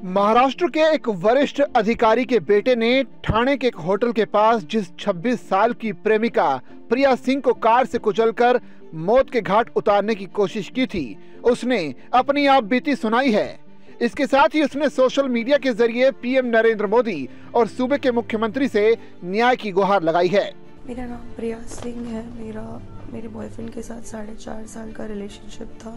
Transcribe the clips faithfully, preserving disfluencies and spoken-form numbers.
महाराष्ट्र के एक वरिष्ठ अधिकारी के बेटे ने ठाणे के एक होटल के पास जिस छब्बीस साल की प्रेमिका प्रिया सिंह को कार से कुचलकर मौत के घाट उतारने की कोशिश की थी, उसने अपनी आप बीती सुनाई है। इसके साथ ही उसने सोशल मीडिया के जरिए पीएम नरेंद्र मोदी और सूबे के मुख्यमंत्री से न्याय की गुहार लगाई है। मेरा नाम प्रिया सिंह है। मेरा मेरे बॉयफ्रेंड के साथ साढ़े चार साल का रिलेशनशिप था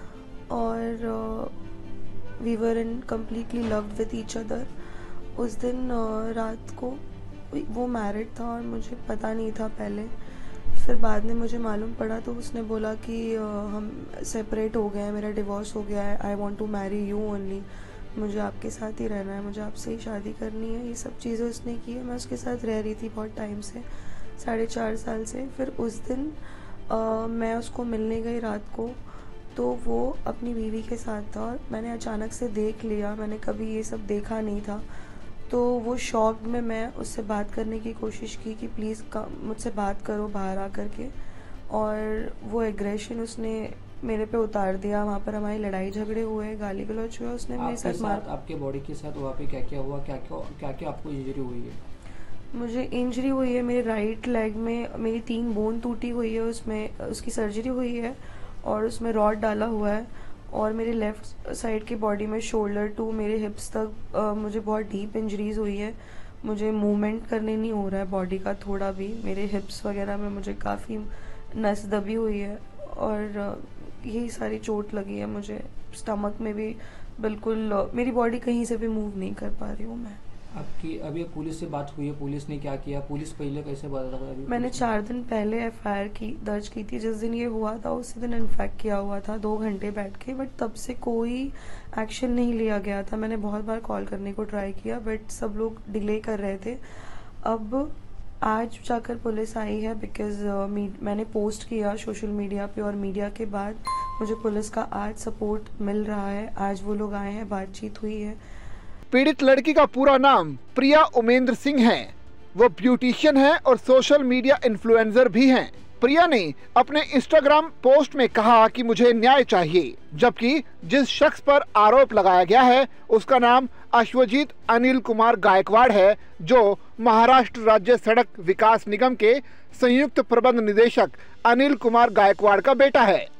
और we were in completely loved with each other. उस दिन uh, रात को वो मैरिड था और मुझे पता नहीं था पहले। फिर बाद में मुझे मालूम पड़ा तो उसने बोला कि uh, हम सेपरेट हो गए हैं, मेरा डिवोर्स हो गया है, I want to marry you only, मुझे आपके साथ ही रहना है, मुझे आपसे ही शादी करनी है। ये सब चीज़ें उसने की है। मैं उसके साथ रह रही थी बहुत टाइम से, साढ़े चार साल से। फिर उस दिन uh, मैं उसको मिलने गई रात को, तो वो अपनी बीवी के साथ था और मैंने अचानक से देख लिया, मैंने कभी ये सब देखा नहीं था। तो वो शॉक में मैं उससे बात करने की कोशिश की कि प्लीज़ मुझसे बात करो बाहर आ कर के, और वो एग्रेशन उसने मेरे पे उतार दिया। वहाँ पर हमारी लड़ाई झगड़े हुए, गाली गलौज हुआ, उसने मेरे साथ मार। आपके बॉडी के साथ वहाँ पे क्या क्या हुआ, क्या क्या क्या क्या आपको इंजरी हुई है? मुझे इंजरी हुई है मेरे राइट लेग में, मेरी तीन बोन टूटी हुई है, उसमें उसकी सर्जरी हुई है और उसमें रॉड डाला हुआ है। और मेरे लेफ़्ट साइड की बॉडी में शोल्डर टू मेरे हिप्स तक आ, मुझे बहुत डीप इंजरीज हुई है। मुझे मूवमेंट करने नहीं हो रहा है बॉडी का थोड़ा भी। मेरे हिप्स वगैरह में मुझे काफ़ी नस दबी हुई है और आ, यही सारी चोट लगी है मुझे। स्टमक में भी बिल्कुल आ, मेरी बॉडी कहीं से भी मूव नहीं कर पा रही हूँ मैं। आपकी अभी पुलिस से बात हुई है? पुलिस ने क्या किया? पुलिस पहले कैसे बता था? मैंने चार दिन पहले एफ आई आर की दर्ज की थी। जिस दिन ये हुआ था उसी दिन इन्फेक्ट किया हुआ था दो घंटे बैठ के, बट तब से कोई एक्शन नहीं लिया गया था। मैंने बहुत बार कॉल करने को ट्राई किया बट सब लोग डिले कर रहे थे। अब आज जाकर पुलिस आई है बिकॉज uh, मैंने पोस्ट किया सोशल मीडिया पे और मीडिया के बाद मुझे पुलिस का आज सपोर्ट मिल रहा है। आज वो लोग आए हैं, बातचीत हुई है। पीड़ित लड़की का पूरा नाम प्रिया उमेंद्र सिंह है। वो ब्यूटिशियन है और सोशल मीडिया इन्फ्लुएंसर भी हैं। प्रिया ने अपने इंस्टाग्राम पोस्ट में कहा कि मुझे न्याय चाहिए, जबकि जिस शख्स पर आरोप लगाया गया है उसका नाम अश्वजीत अनिल कुमार गायकवाड़ है, जो महाराष्ट्र राज्य सड़क विकास निगम के संयुक्त प्रबंध निदेशक अनिल कुमार गायकवाड़ का बेटा है।